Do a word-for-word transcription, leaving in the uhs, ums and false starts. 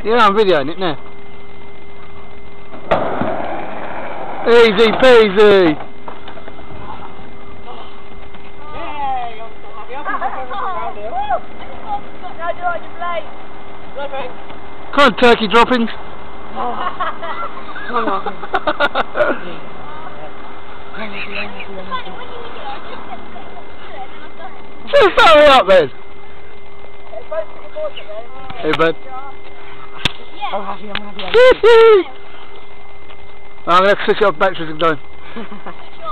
Yeah, I'm videoing it now. Easy peasy. Yay! I'm so happy. I'm so happy around here. Woo! Now do it on your blade. Dropping. Come on, turkey droppings. Come on. Just hurry up then. Hey bud. I'm happy, I'm happy. I'm I'm going to switch it off batteries and going.